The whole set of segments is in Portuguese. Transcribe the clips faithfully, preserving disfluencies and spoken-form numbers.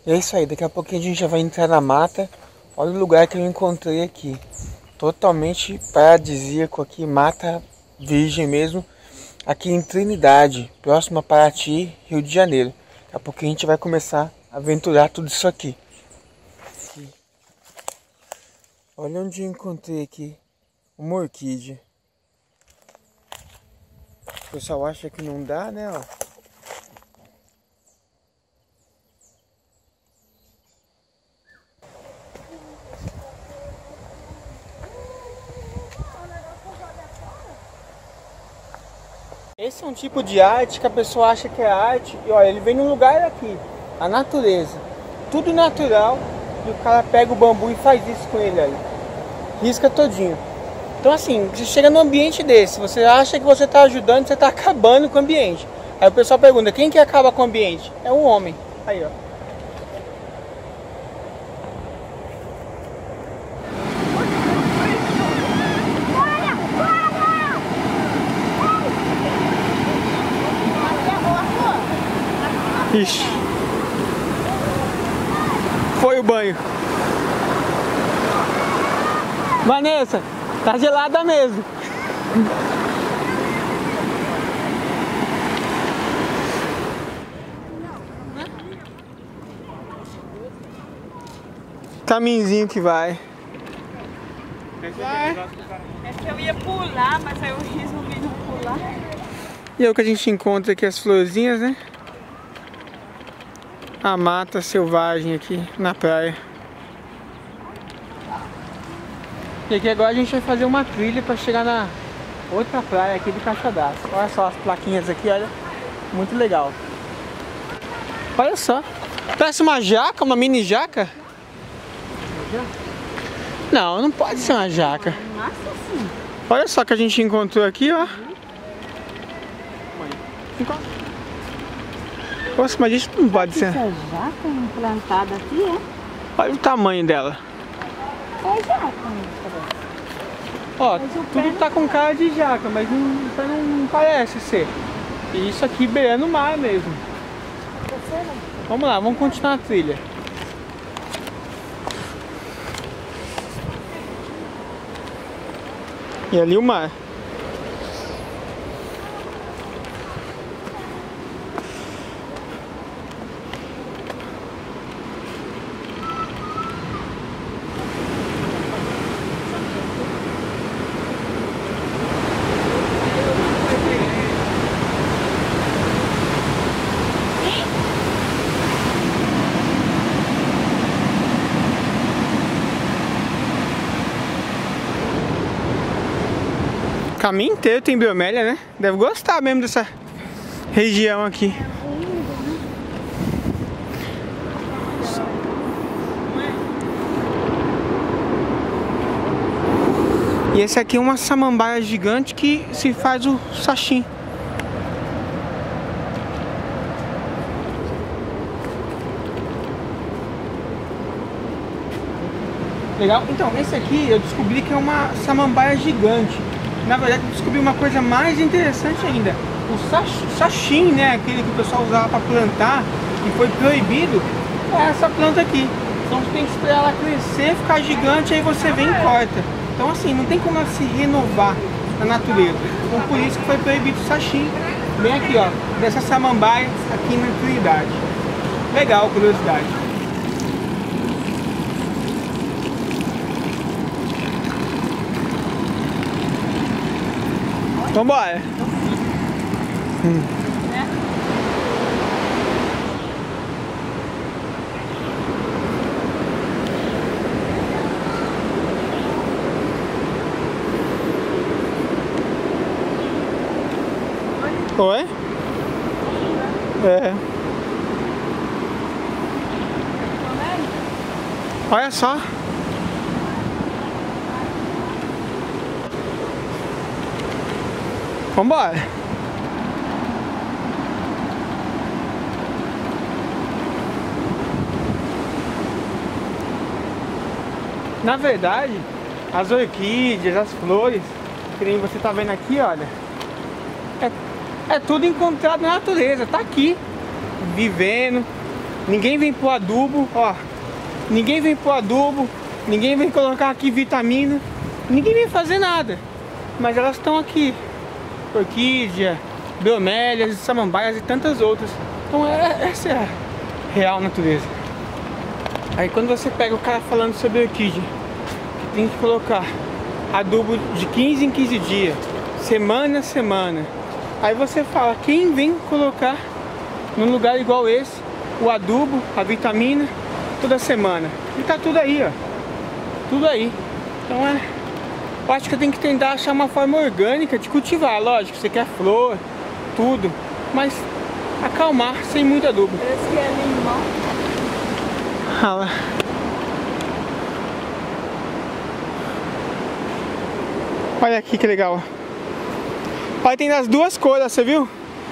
É isso aí, daqui a pouquinho a gente já vai entrar na mata. Olha o lugar que eu encontrei aqui. Totalmente paradisíaco aqui, mata virgem mesmo. Aqui em Trindade, próximo a Paraty, Rio de Janeiro. Daqui a pouquinho a gente vai começar a aventurar tudo isso aqui. aqui. Olha onde eu encontrei aqui uma orquídea. O pessoal acha que não dá, né? Ó. Esse é um tipo de arte que a pessoa acha que é arte. E olha, ele vem num lugar aqui, a natureza. Tudo natural. E o cara pega o bambu e faz isso com ele aí. Risca todinho. Então assim, você chega num ambiente desse, você acha que você está ajudando, você está acabando com o ambiente. Aí o pessoal pergunta, quem que acaba com o ambiente? É o homem. Aí, ó. Ixi. Foi o banho. Vanessa, tá gelada mesmo. Caminhozinho que vai. Vai. É que eu ia pular, mas aí eu resolvi não pular. E é o que a gente encontra aqui, as florzinhas, né? A mata selvagem aqui na praia. E aqui agora a gente vai fazer uma trilha para chegar na outra praia aqui de Caixa d'Água. Olha só as plaquinhas aqui, olha. Muito legal. Olha só. Parece uma jaca, uma mini jaca. Não, não pode ser uma jaca. Massa sim. Olha só que a gente encontrou aqui, ó. Nossa, mas isso não pode ser. Essa jaca implantada aqui, é? Olha o tamanho dela. É jaca, Ó, tudo tá com cara de jaca, mas não, não parece ser. E isso aqui beirando o mar mesmo. Vamos lá, vamos continuar a trilha. E ali o mar. O caminho inteiro tem bromélia, né? Deve gostar mesmo dessa região aqui. E esse aqui é uma samambaia gigante que se faz o sashimi. Legal? Então, esse aqui eu descobri que é uma samambaia gigante. Na verdade, eu descobri uma coisa mais interessante ainda. O sashimi, né, aquele que o pessoal usava para plantar e foi proibido, é essa planta aqui. Então você tem que esperar ela crescer, ficar gigante, aí você vem e corta. Então assim, não tem como ela se renovar na natureza. Então por isso que foi proibido o sashimi. Bem aqui, ó, dessa samambaia aqui na Trindade. Legal, curiosidade. Vambora! Hum. Oi? É. Olha só. Vambora. Na verdade, as orquídeas, as flores, que nem você tá vendo aqui, olha, é, é tudo encontrado na natureza, tá aqui, vivendo, Ninguém vem pro adubo, ó. Ninguém vem pro adubo. Ninguém vem colocar aqui vitamina. Ninguém vem fazer nada. Mas elas estão aqui. Orquídea, bromélias, samambaias e tantas outras. Então é, essa é a real natureza. Aí quando você pega o cara falando sobre orquídea, que tem que colocar adubo de quinze em quinze dias, semana a semana. Aí você fala, quem vem colocar num lugar igual esse, o adubo, a vitamina, toda semana? E tá tudo aí, ó. Tudo aí. Então é... eu acho que tem que tentar achar uma forma orgânica de cultivar. Lógico, você quer flor, tudo. Mas acalmar sem muito adubo. Parece que é limão. Ah lá. Olha aqui que legal. Olha, tem das duas cores, você viu?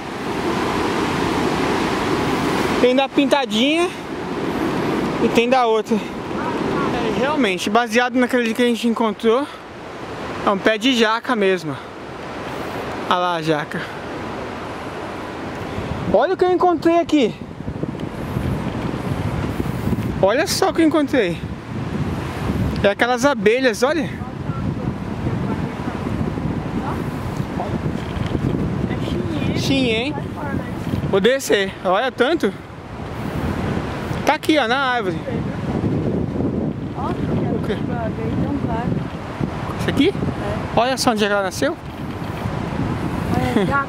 Tem da pintadinha e tem da outra. É, realmente, baseado naquele que a gente encontrou, é um pé de jaca mesmo. Olha lá a jaca. Olha o que eu encontrei aqui. Olha só o que eu encontrei. É aquelas abelhas, olha. É Sim, hein? Vou descer. Olha tanto. Tá aqui, ó, na árvore. O quê? Isso aqui? É. Olha só onde ela nasceu. Olha a jaca.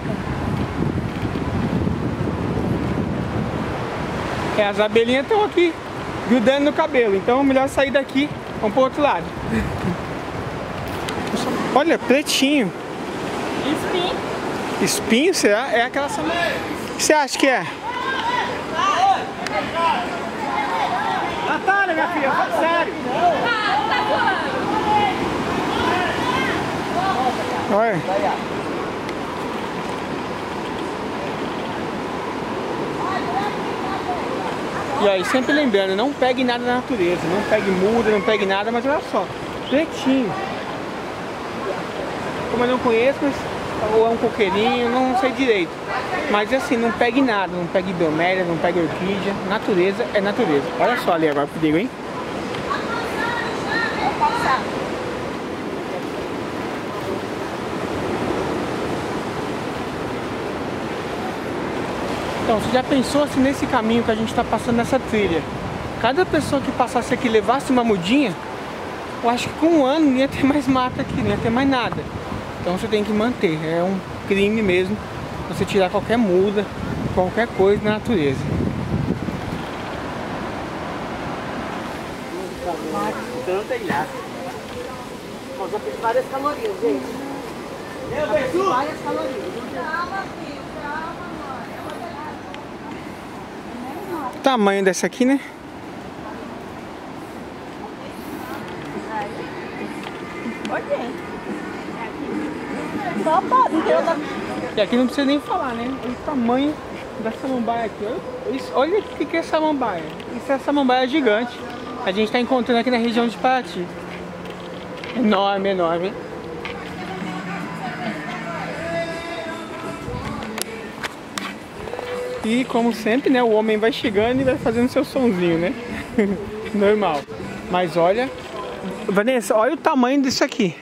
É, as abelhinhas estão aqui, grudando no cabelo. Então é melhor sair daqui. Vamos pro outro lado. Olha, pretinho. Espinho. Espinho, será? É aquela samambaia. O que você acha que é? Natália, minha filha, fala sério. Olha. E aí, sempre lembrando, não pegue nada da natureza, não pegue muda, não pegue nada, mas olha só, pretinho. Como eu não conheço, mas, ou é um coqueirinho, não sei direito. Mas assim, não pegue nada, não pegue bromélia, não pegue orquídea, natureza é natureza. Olha só ali agora, perigo, hein? Então, você já pensou se nesse caminho que a gente está passando nessa trilha, cada pessoa que passasse aqui levasse uma mudinha, eu acho que com um ano não ia ter mais mata aqui, não ia ter mais nada. Então você tem que manter, é um crime mesmo você tirar qualquer muda, qualquer coisa na natureza. Tanta ilha. Nós vamos ter várias calorias, gente. Várias calorias. O tamanho dessa aqui, né? Olha. Só pode, não tem outra. E aqui não precisa nem falar, né? O tamanho da samambaia aqui. Olha, isso, olha o que é samambaia. Isso é samambaia gigante. A gente está encontrando aqui na região de Paraty. Enorme, enorme, hein? E como sempre, né? O homem vai chegando e vai fazendo seu sonzinho, né? Normal. Mas olha... Vanessa, olha o tamanho disso aqui.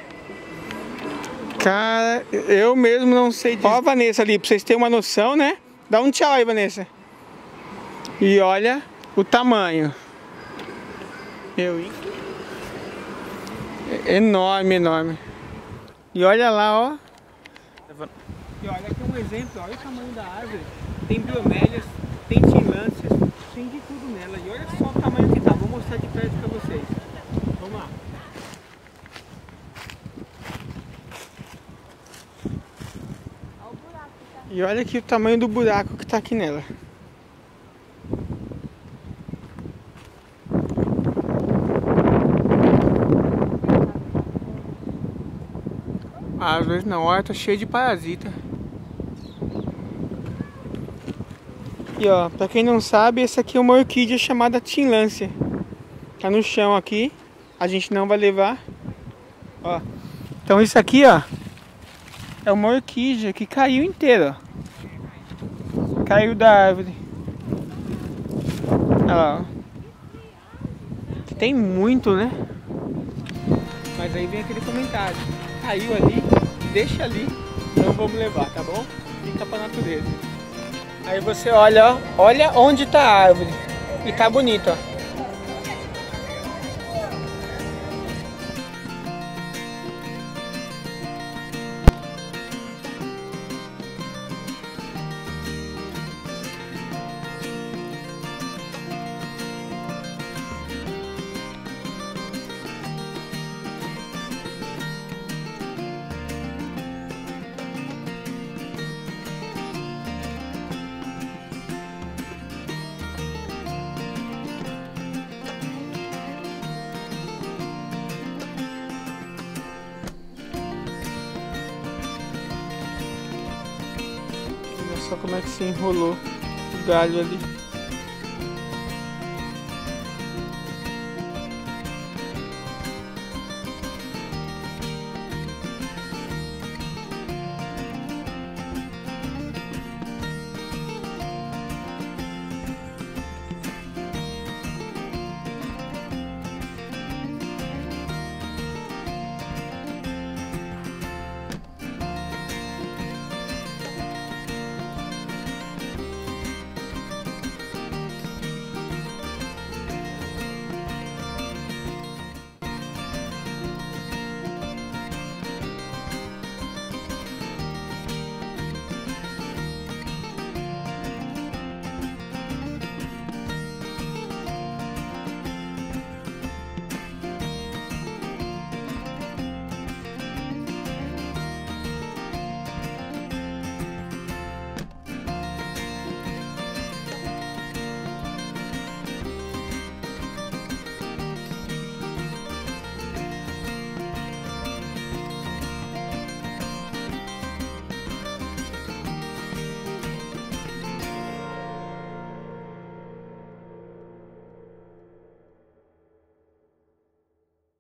Cara, eu mesmo não sei disso. Ó a Vanessa ali, pra vocês terem uma noção, né? Dá um tchau aí, Vanessa. E olha o tamanho. Eu, hein? É enorme, enorme. E olha lá, ó. E olha aqui um exemplo, olha o tamanho da árvore. Tem bromélias, tem tinlâncias, tem de tudo nela. E olha só o tamanho que tá. Vou mostrar de perto pra vocês. Vamos lá. E olha aqui o tamanho do buraco que tá aqui nela. Às vezes na horta cheia de parasita. E ó, pra quem não sabe, essa aqui é uma orquídea chamada tinlância. Tá no chão aqui, a gente não vai levar. Ó. Então isso aqui, ó, é uma orquídea que caiu inteira, ó. Caiu da árvore. Olha lá. Tem muito, né? Mas aí vem aquele comentário. Caiu ali, deixa ali, não vamos levar, tá bom? Fica pra natureza. Aí você olha, ó, olha onde tá a árvore. E tá bonito, ó. Olha só como é que se enrolou o galho ali.